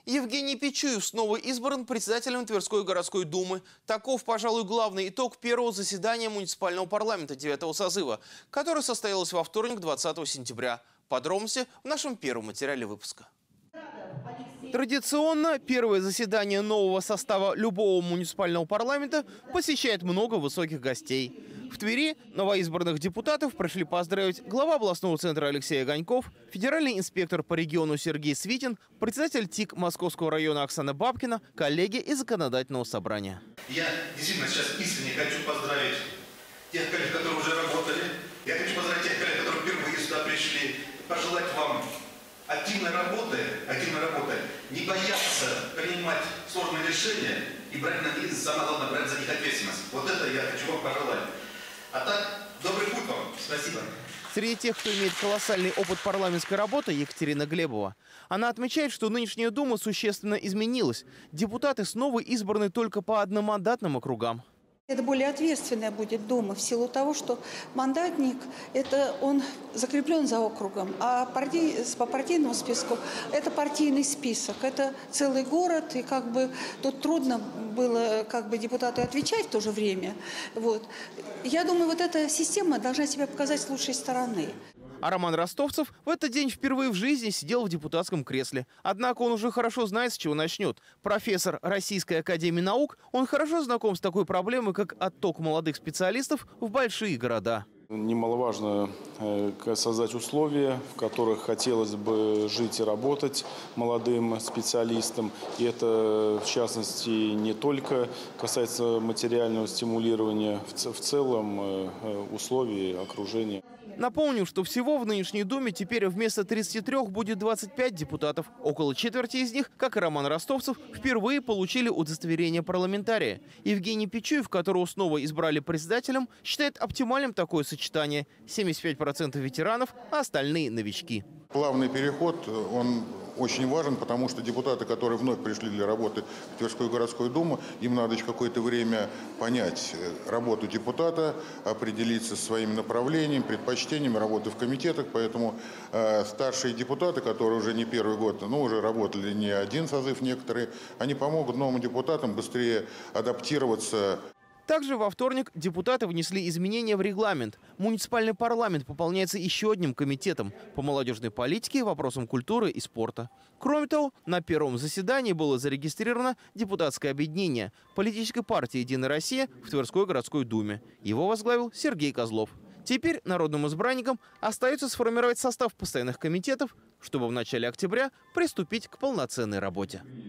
Евгений Пичуев снова избран председателем Тверской городской думы. Таков, пожалуй, главный итог первого заседания муниципального парламента 9-го созыва, которое состоялось во вторник, 20 сентября. Подробности в нашем первом материале выпуска. Традиционно первое заседание нового состава любого муниципального парламента посещает много высоких гостей. В Твери новоизбранных депутатов пришли поздравить глава областного центра Алексей Огоньков, федеральный инспектор по региону Сергей Свитин, председатель ТИК Московского района Оксана Бабкина, коллеги из законодательного собрания. Я действительно сейчас искренне хочу поздравить тех коллег, которые уже работали. Я хочу поздравить тех коллег, которые впервые сюда пришли. Пожелать вам активной работы, не бояться принимать сложные решения и брать на них, самое главное, брать за них ответственность. Вот это я хочу вам пожелать. А так, добрый путь вам. Спасибо. Среди тех, кто имеет колоссальный опыт парламентской работы, Екатерина Глебова. Она отмечает, что нынешняя дума существенно изменилась. Депутаты снова избраны только по одномандатным округам. Это более ответственная будет дума в силу того, что мандатник, он закреплен за округом, а по партийному списку это партийный список, это целый город, и тут трудно было депутату отвечать в то же время. Вот. Я думаю, вот эта система должна себя показать с лучшей стороны. А Роман Ростовцев в этот день впервые в жизни сидел в депутатском кресле. Однако он уже хорошо знает, с чего начнет. Профессор Российской академии наук, он хорошо знаком с такой проблемой, как отток молодых специалистов в большие города. Немаловажно создать условия, в которых хотелось бы жить и работать молодым специалистам. И это, в частности, не только касается материального стимулирования, в целом условий окружения. Напомню, что всего в нынешней думе теперь вместо 33 будет 25 депутатов. Около четверти из них, как и Роман Ростовцев, впервые получили удостоверение парламентария. Евгений Пичуев, которого снова избрали председателем, считает оптимальным такое сочетание. 75% ветеранов, а остальные новички. Плавный переход, он очень важен, потому что депутаты, которые вновь пришли для работы в Тверскую городскую думу, им надо еще какое-то время понять работу депутата, определиться со своими направлениями, предпочтениями работы в комитетах. Поэтому старшие депутаты, которые уже не первый год, но уже работали не один созыв некоторые, они помогут новым депутатам быстрее адаптироваться. Также во вторник депутаты внесли изменения в регламент. Муниципальный парламент пополняется еще одним комитетом по молодежной политике, вопросам культуры и спорта. Кроме того, на первом заседании было зарегистрировано депутатское объединение политической партии «Единая Россия» в Тверской городской думе. Его возглавил Сергей Козлов. Теперь народным избранникам остается сформировать состав постоянных комитетов, чтобы в начале октября приступить к полноценной работе.